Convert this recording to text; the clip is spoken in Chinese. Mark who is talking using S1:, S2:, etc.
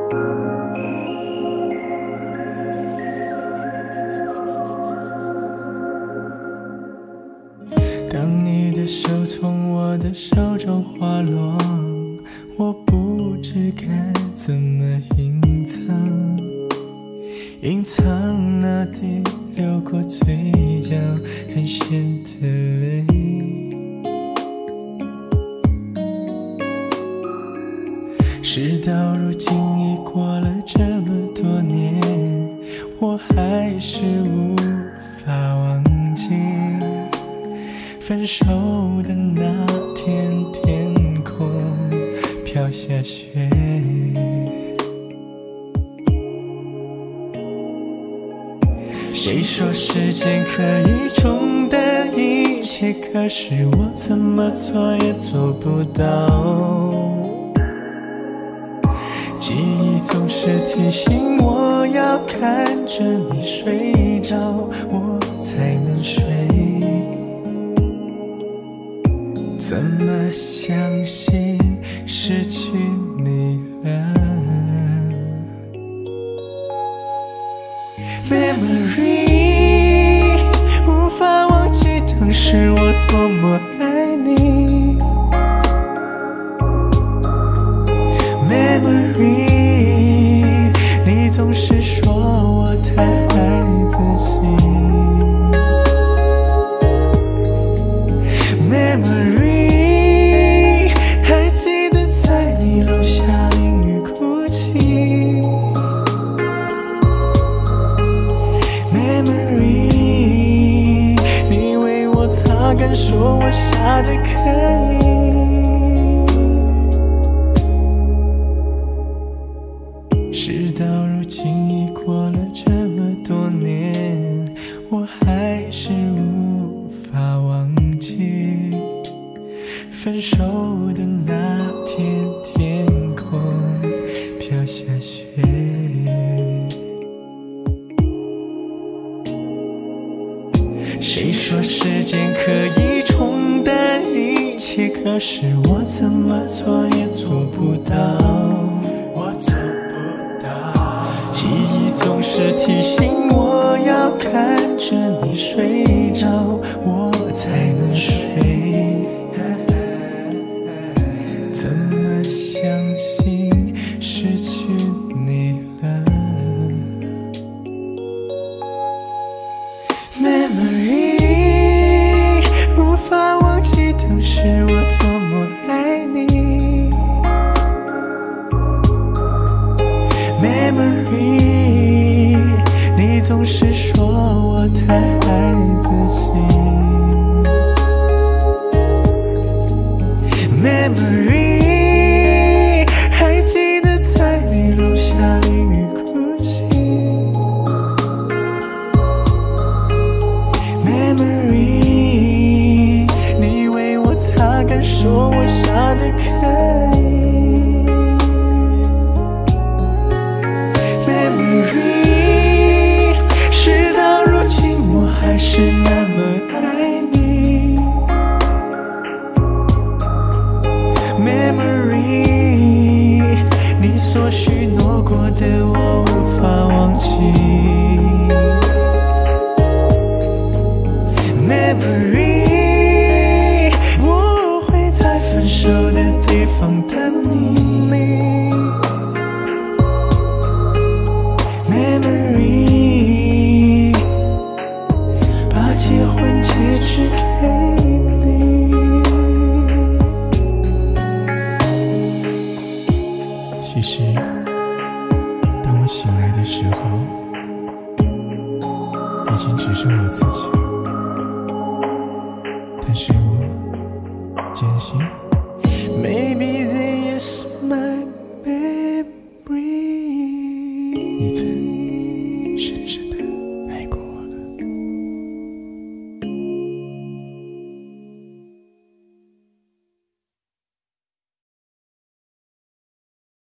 S1: 当你的手从我的手中滑落，我不知该怎么隐藏，隐藏那滴流过嘴角很咸的泪。事到如今已过了这么多年，我还是无法忘记分手的那天，天空飘下雪。谁说时间可以冲淡一切，可是我怎么做也做不到。记忆总是提醒我要看着你睡着，我才能睡。怎么相信失去你了 Memory 无法忘记当时我多么爱你 Memory 你总是说我太爱自己 Memory敢说我傻得可以，事到如今已过了这么多年，我还是无法忘记分手的那天，天空飘下雪。谁说时间可以冲淡一切，可是我怎么做也做不到，我做不到。记忆总是提醒我要看着你睡着，我才能睡。怎么相信失去你了 Memory 无法忘记当时我多么爱你 Memory 你总是说我太爱自己 Memory 还记得在你楼下淋雨哭泣 Memory 你为我擦干说我傻得可以 Memory 事到如今我还是那么爱你 Memory 你所许诺过的我无法忘记Memory 我会在分手的地方等你 Memory 把结婚戒指给你其实当我醒来的时候已经只剩我自己但是我坚信 Maybe